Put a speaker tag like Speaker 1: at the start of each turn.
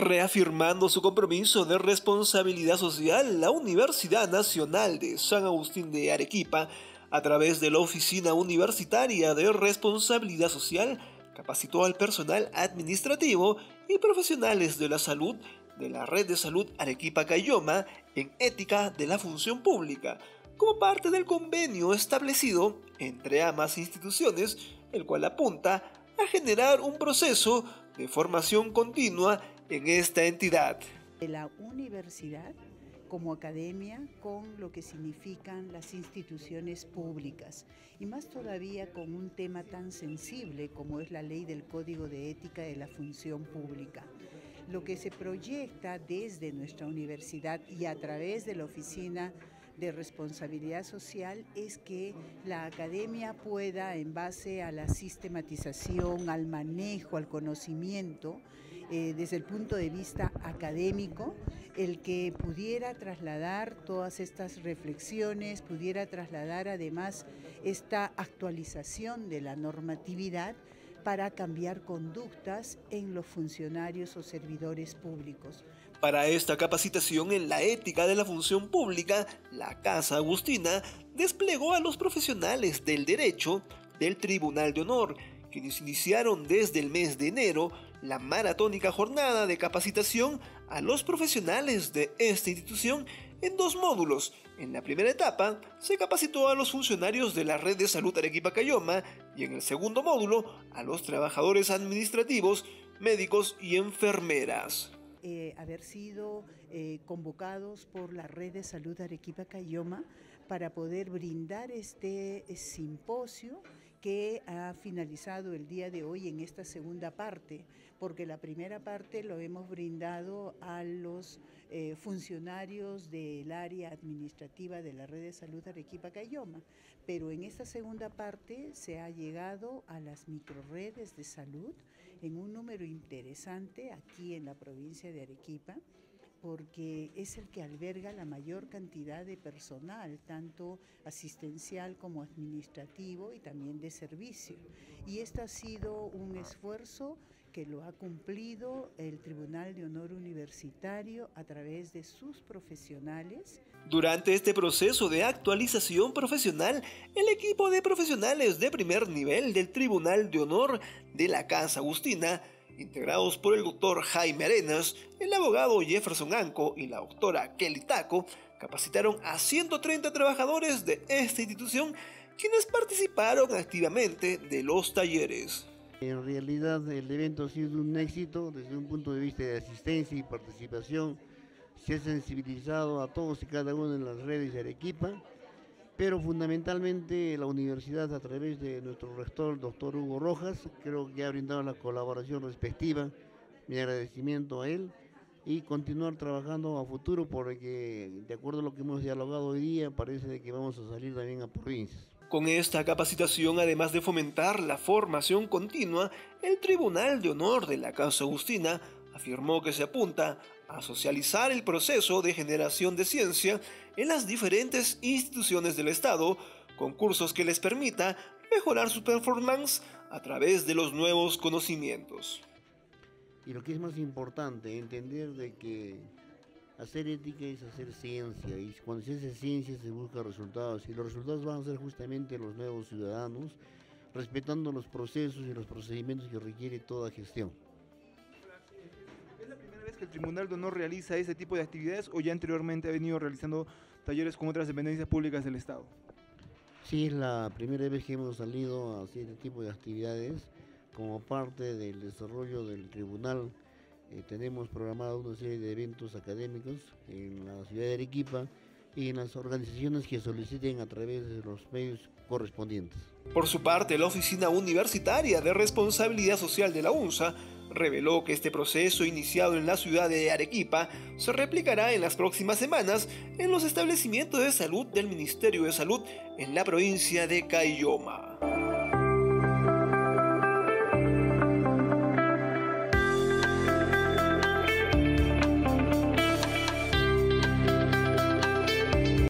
Speaker 1: Reafirmando su compromiso de responsabilidad social, la Universidad Nacional de San Agustín de Arequipa, a través de la Oficina Universitaria de Responsabilidad Social, capacitó al personal administrativo y profesionales de la salud de la Red de Salud Arequipa-Caylloma en ética de la función pública, como parte del convenio establecido entre ambas instituciones, el cual apunta a generar un proceso de formación continua en esta entidad.
Speaker 2: De la universidad como academia con lo que significan las instituciones públicas y más todavía con un tema tan sensible como es la ley del Código de Ética de la Función Pública. Lo que se proyecta desde nuestra universidad y a través de la Oficina de Responsabilidad Social es que la academia pueda, en base a la sistematización, al manejo, al conocimiento, desde el punto de vista académico, el que pudiera trasladar todas estas reflexiones, pudiera trasladar además esta actualización de la normatividad para cambiar conductas en los funcionarios o servidores públicos.
Speaker 1: Para esta capacitación en la ética de la función pública, la Casa Agustina desplegó a los profesionales del derecho del Tribunal de Honor, quienes iniciaron desde el mes de enero la maratónica jornada de capacitación a los profesionales de esta institución en 2 módulos. En la primera etapa se capacitó a los funcionarios de la Red de Salud Arequipa-Caylloma y en el segundo módulo a los trabajadores administrativos, médicos y enfermeras.
Speaker 2: Haber sido convocados por la Red de Salud Arequipa-Caylloma para poder brindar este simposio que ha finalizado el día de hoy en esta segunda parte, porque la primera parte lo hemos brindado a los funcionarios del área administrativa de la Red de Salud Arequipa-Caylloma, pero en esta segunda parte se ha llegado a las microredes de salud en un número interesante aquí en la provincia de Arequipa, porque es el que alberga la mayor cantidad de personal, tanto asistencial como administrativo y también de servicio. Y esto ha sido un esfuerzo que lo ha cumplido el Tribunal de Honor Universitario a través de sus profesionales.
Speaker 1: Durante este proceso de actualización profesional, el equipo de profesionales de primer nivel del Tribunal de Honor de la Casa Agustina, integrados por el doctor Jaime Arenas, el abogado Jefferson Anco y la doctora Kelly Taco, capacitaron a 130 trabajadores de esta institución, quienes participaron activamente de los talleres.
Speaker 3: En realidad el evento ha sido un éxito desde un punto de vista de asistencia y participación. Se ha sensibilizado a todos y cada uno de las redes de Arequipa, pero fundamentalmente la universidad a través de nuestro rector, el doctor Hugo Rojas, creo que ha brindado la colaboración respectiva. Mi agradecimiento a él y continuar trabajando a futuro porque de acuerdo a lo que hemos dialogado hoy día parece de que vamos a salir también a provincias.
Speaker 1: Con esta capacitación, además de fomentar la formación continua, el Tribunal de Honor de la Casa Agustina afirmó que se apunta a socializar el proceso de generación de ciencia en las diferentes instituciones del Estado, con cursos que les permita mejorar su performance a través de los nuevos conocimientos.
Speaker 3: Y lo que es más importante, entender de que hacer ética es hacer ciencia, y cuando se hace ciencia se buscan resultados, y los resultados van a ser justamente los nuevos ciudadanos, respetando los procesos y los procedimientos que requiere toda gestión.
Speaker 4: ¿Es la primera vez que el Tribunal de Honor realiza ese tipo de actividades o ya anteriormente ha venido realizando talleres con otras dependencias públicas del Estado?
Speaker 3: Sí, es la primera vez que hemos salido a hacer este tipo de actividades como parte del desarrollo del tribunal. Tenemos programado una serie de eventos académicos en la ciudad de Arequipa y en las organizaciones que soliciten a través de los medios correspondientes.
Speaker 1: Por su parte, la Oficina Universitaria de Responsabilidad Social de la UNSA reveló que este proceso iniciado en la ciudad de Arequipa se replicará en las próximas semanas en los establecimientos de salud del Ministerio de Salud en la provincia de Caylloma.